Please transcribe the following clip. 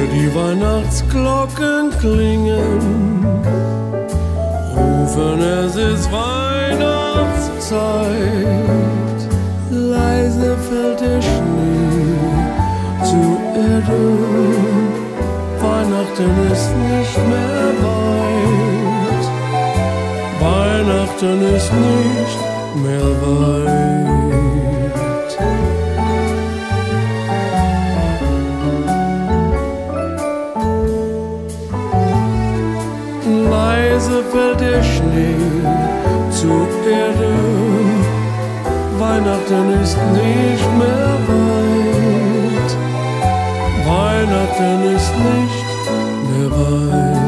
Die Weihnachtsglocken klingen, rufen, es ist Weihnachtszeit. Leise fällt der Schnee zur Erde, Weihnachten ist nicht mehr weit. Weihnachten ist nicht mehr weit. Leise fällt der Schnee zur Erde, Weihnachten ist nicht mehr weit. Weihnachten ist nicht mehr weit.